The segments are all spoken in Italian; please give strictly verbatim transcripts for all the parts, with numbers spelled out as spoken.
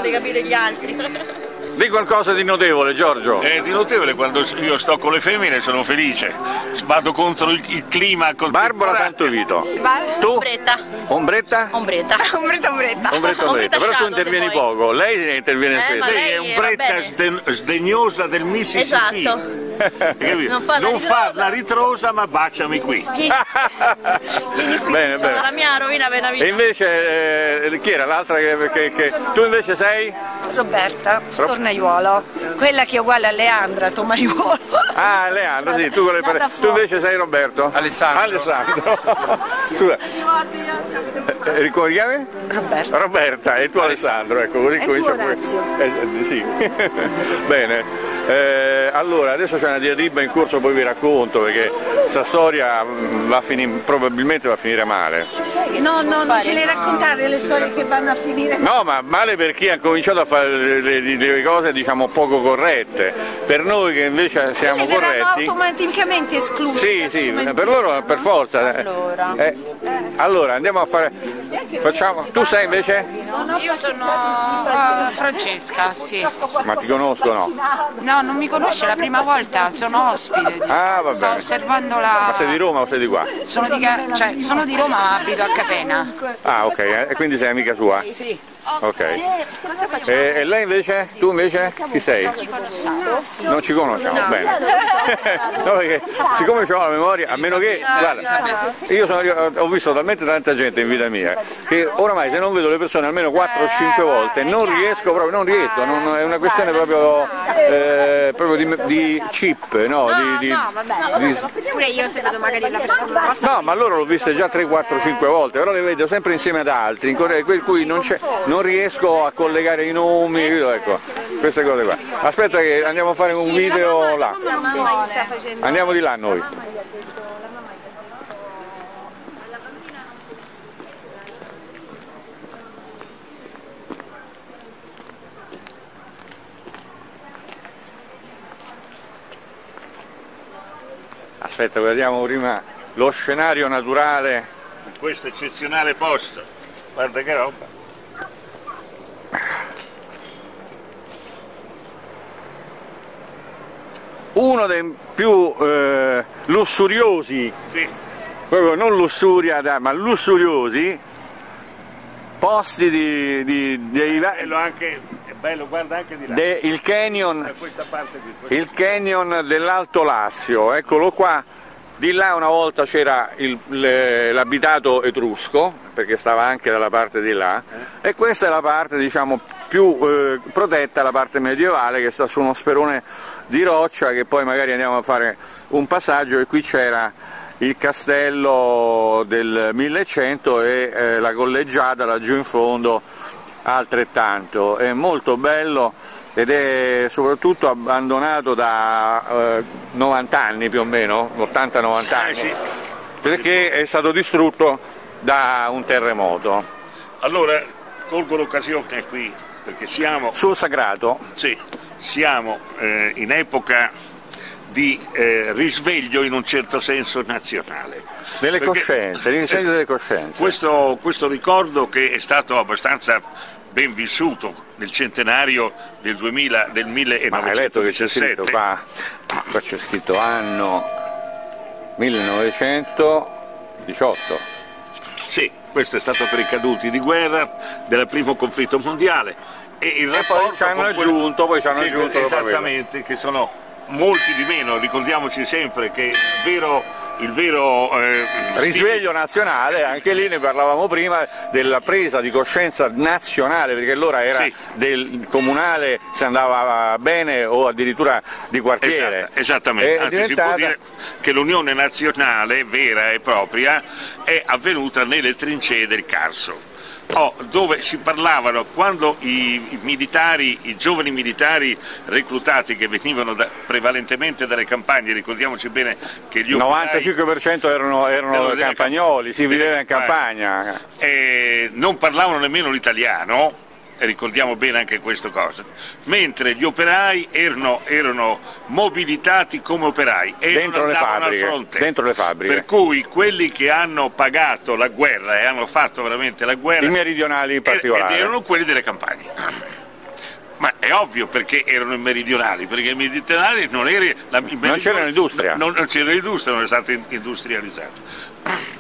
di capire gli altri. Di qualcosa di notevole, Giorgio. Eh, di notevole, quando io sto con le femmine sono felice, vado contro il, il clima. Barbara Santovito. Tu? Ombretta. Ombretta? Ombretta. Ombretta, ombretta. Ombretta, ombretta. Però tu intervieni poco, lei interviene eh, spesso. Lei è ombretta sden sdegnosa del Mississippi. Esatto. Non, fa la, non fa la ritrosa, ma baciami qui. Bene, bene. La mia rovina appena vita. E invece, eh, chi era l'altra che, che, che... Tu invece sei? Roberta Stornaiuolo, quella che è uguale a Leandra Tomaiuolo. Ah, Leandro, sì, tu, con le pare... tu invece sei Roberto? Alessandro. Alessandro. Scusa. Eh, come ti chiami? Roberta. Roberta, e tu Alessandro, ecco, così comincia pure. Eh, sì. Bene. Eh, allora, adesso c'è una diatriba in corso, poi vi racconto, perché questa storia va a finire, probabilmente va a finire male. No, no, non ce le raccontare le storie che vanno a finire male. No, ma male per chi ha cominciato a fare le, le, le cose, diciamo, poco corrette. Per noi che invece siamo Quindi corretti... verranno automaticamente esclusi. Sì, sì, per loro per forza. Allora. Eh, allora, andiamo a fare... Facciamo... Tu sei invece? Io sono uh, Francesca, sì. Ma ti conoscono? No, non mi conosce, è la prima volta, sono ospite. Ah, va Sto bene. osservando la... Ma sei di Roma o sei di qua? Sono di, cioè, sono di Roma ma abito a Capena. Ah, ok, eh, e quindi sei amica sua? Sì. Ok. E, e lei invece? Tu invece? Chi sei? Non ci conosciamo. Non ci conosciamo, bene. No, perché siccome ho la memoria, a meno che... Guarda, io sono, ho visto talmente tanta gente in vita mia che oramai se non vedo le persone almeno quattro o cinque volte non riesco proprio, non riesco, non, è una questione proprio, eh, proprio di, di chip, no? Di, di, no, vabbè. di... Pure io se vedo magari la persona. No, ma loro l'ho viste già tre, quattro, cinque volte, però le vedo sempre insieme ad altri, per cui non, non riesco a collegare i nomi, ecco, queste cose qua. Aspetta che andiamo a fare un video là. Andiamo di là noi. Aspetta, guardiamo prima lo scenario naturale. In questo eccezionale posto. Guarda che roba. Uno dei più eh, lussuriosi, sì. Proprio non lussuria, ma lussuriosi posti di, di, di, è bello anche, è bello, guarda anche di là. De, il canyon, da questa parte qui, questa il canyon dell'Alto Lazio, eccolo qua. Di là una volta c'era l'abitato etrusco, perché stava anche dalla parte di là, eh. E questa è la parte, diciamo, più eh, protetta, la parte medievale, che sta su uno sperone di roccia, che poi magari andiamo a fare un passaggio, e qui c'era il castello del millecento e eh, la collegiata laggiù in fondo altrettanto. È molto bello ed è soprattutto abbandonato da eh, novanta anni più o meno, ottanta novanta anni, eh sì. Perché è stato distrutto da un terremoto. Allora colgo l'occasione qui perché siamo sul Sagrato. Sì, siamo eh, in epoca di eh, risveglio in un certo senso nazionale. Delle perché, coscienze, risveglio delle coscienze. Questo, questo ricordo che è stato abbastanza ben vissuto nel centenario del, duemila, del millenovecentodiciassette. Qua, qua c'è scritto anno millenovecentodiciotto. Sì, questo è stato per i caduti di guerra del primo conflitto mondiale. E, il e poi ci hanno aggiunto, poi ci hanno sì, aggiunto esattamente, che sono molti di meno, ricordiamoci sempre che vero, il vero eh, risveglio nazionale, anche lì ne parlavamo prima, della presa di coscienza nazionale, perché allora era sì. del comunale, se andava bene o addirittura di quartiere. Esatto, esattamente, anzi diventata... si può dire che l'unione nazionale vera e propria è avvenuta nelle trincee del Carso. Oh, dove si parlavano, quando i, i militari, i giovani militari reclutati che venivano da, prevalentemente dalle campagne, ricordiamoci bene che gli il novantacinque per cento erano, erano campagnoli, si viveva in campagna. Eh, non parlavano nemmeno l'italiano, e ricordiamo bene anche questa cosa, mentre gli operai erano, erano mobilitati come operai e dentro non le andavano fabbriche, al fronte. Dentro le fabbriche. Per cui quelli che hanno pagato la guerra e hanno fatto veramente la guerra, i meridionali in particolare, ed erano quelli delle campagne. Ma è ovvio perché erano i meridionali, perché i meridionali non, eri, la, non c'era l'industria. Non, non c'era l'industria, non è stata industrializzata.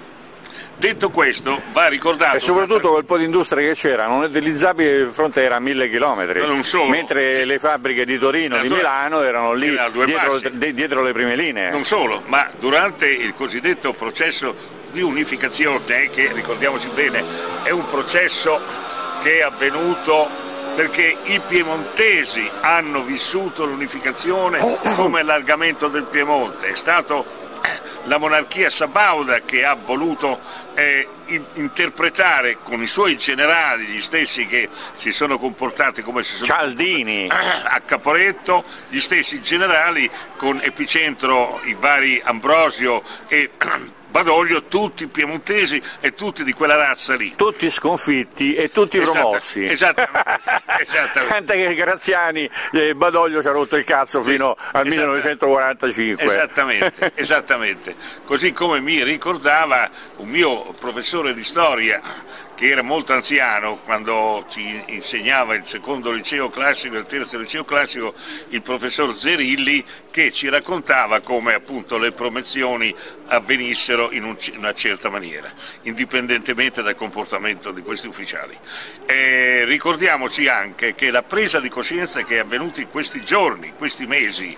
Detto questo, va ricordato... E soprattutto quel po' di industria che c'era, non utilizzabile, il fronte era a mille chilometri, mentre sì. le fabbriche di Torino e di Milano erano lì dietro, dietro le prime linee. Non solo, ma durante il cosiddetto processo di unificazione, che ricordiamoci bene, è un processo che è avvenuto perché i piemontesi hanno vissuto l'unificazione come allargamento del Piemonte, è stato la monarchia sabauda che ha voluto eh, interpretare con i suoi generali, gli stessi che si sono comportati come si sono Cialdini a Caporetto, gli stessi generali con epicentro i vari Ambrosio e Badoglio, tutti piemontesi e tutti di quella razza lì. Tutti sconfitti e tutti Esatta, promossi. Esattamente. esattamente. Tant'è che Graziani e Badoglio ci ha rotto il cazzo sì, fino al millenovecentoquarantacinque. Esattamente, esattamente. Così come mi ricordava un mio professore di storia, che era molto anziano, quando ci insegnava il secondo liceo classico e il terzo liceo classico, il professor Zerilli, che ci raccontava come appunto le promozioni avvenissero in un, una certa maniera, indipendentemente dal comportamento di questi ufficiali. E ricordiamoci anche che la presa di coscienza che è avvenuta in questi giorni, questi mesi,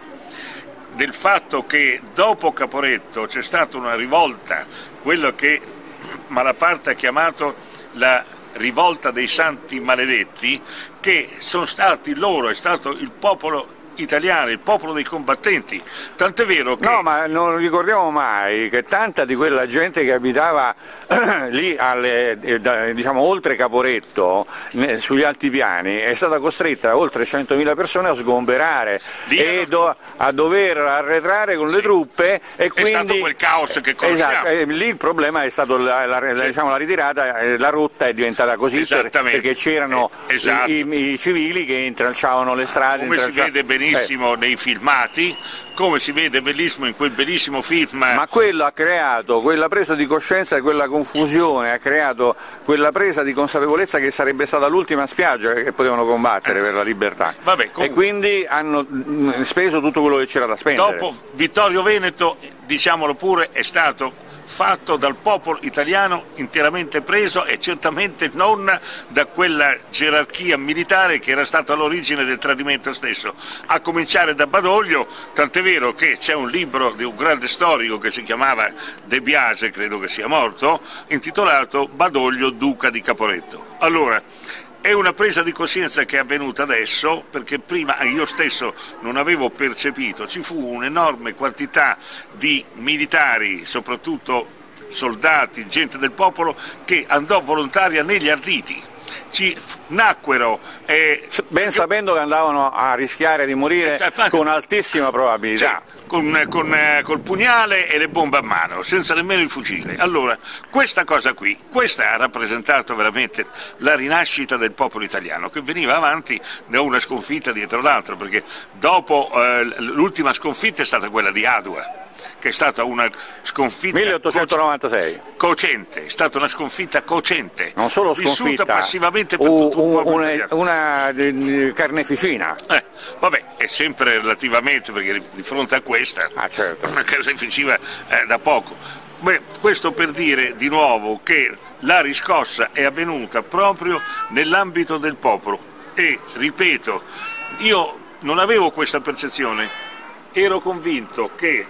del fatto che dopo Caporetto c'è stata una rivolta, quello che Malaparte ha chiamato la rivolta dei santi maledetti, che sono stati loro, è stato il popolo italiano, il popolo dei combattenti, tant'è vero che... No, ma non ricordiamo mai che tanta di quella gente che abitava lì, alle, diciamo, oltre Caporetto, sugli altipiani, è stata costretta oltre centomila persone a sgomberare lì e do, a dover arretrare con sì. le truppe, e quindi... È stato quel caos che conosciamo. Esatto, e lì il problema è stato la, la, sì. diciamo, la ritirata, la rotta è diventata così per, perché c'erano eh, esatto. i, i civili che intralciavano le strade. Come si vede benissimo eh. nei filmati, come si vede bellissimo in quel bellissimo film. Ma quello ha creato, quella presa di coscienza e quella confusione, ha creato quella presa di consapevolezza che sarebbe stata l'ultima spiaggia che potevano combattere eh. per la libertà. Vabbè, e quindi hanno speso tutto quello che c'era da spendere. Dopo Vittorio Veneto, diciamolo pure, è stato fatto dal popolo italiano interamente preso, e certamente non da quella gerarchia militare che era stata all'origine del tradimento stesso, a cominciare da Badoglio, tant'è vero che c'è un libro di un grande storico che si chiamava De Biase, credo che sia morto, intitolato Badoglio duca di Caporetto. Allora, è una presa di coscienza che è avvenuta adesso, perché prima io stesso non avevo percepito, ci fu un'enorme quantità di militari, soprattutto soldati, gente del popolo, che andò volontaria negli arditi. Ci nacquero eh, ben sapendo che andavano a rischiare di morire cioè, con altissima probabilità. Sì, con, con eh, col pugnale e le bombe a mano, senza nemmeno il fucile. Allora, questa cosa qui, questa ha rappresentato veramente la rinascita del popolo italiano, che veniva avanti da una sconfitta dietro l'altra, perché dopo eh, l'ultima sconfitta è stata quella di Adua, che è stata una sconfitta milleottocentonovantasei. Cocente, è stata una sconfitta cocente, non solo vissuta sconfitta, passivamente per tutto il popolo una, italiano. Una, una carneficina. Eh, vabbè, è sempre relativamente, perché di fronte a questa, ah, certo. una carneficina eh, da poco. Beh, questo per dire di nuovo che la riscossa è avvenuta proprio nell'ambito del popolo, e ripeto, io non avevo questa percezione, ero convinto che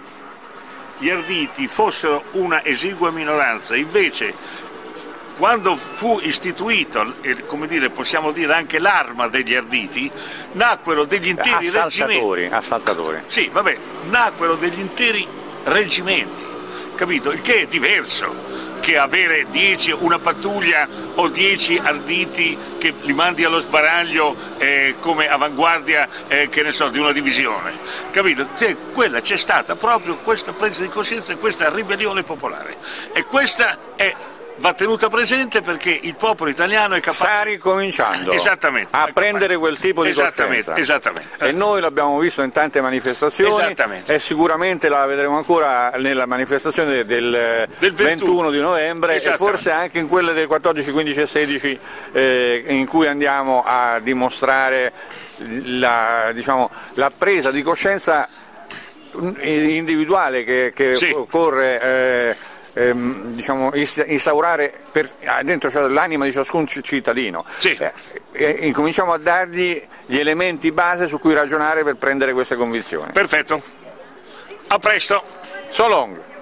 gli arditi fossero una esigua minoranza, invece quando fu istituito, eh, come dire, possiamo dire anche l'arma degli arditi, nacquero degli interi reggimenti. Assaltatori. Sì, vabbè, nacquero degli interi reggimenti, capito? Il che è diverso che avere dieci, una pattuglia o dieci arditi che li mandi allo sbaraglio eh, come avanguardia eh, che ne so, di una divisione, capito? Cioè, quella c'è stata proprio questa presa di coscienza e questa ribellione popolare, e questa è va tenuta presente perché il popolo italiano è capace... Sta ricominciando Esattamente, a prendere quel tipo di esattamente, coscienza. Esattamente. E noi l'abbiamo visto in tante manifestazioni e sicuramente la vedremo ancora nella manifestazione del, del ventuno di novembre e forse anche in quelle del quattordici, quindici e sedici eh, in cui andiamo a dimostrare la, diciamo, la presa di coscienza individuale che, che sì. occorre eh, ehm, diciamo, instaurare per, dentro cioè, l'anima di ciascun cittadino. Sì. Eh, e incominciamo a dargli gli elementi base su cui ragionare per prendere queste convinzioni. Perfetto. A presto. So long.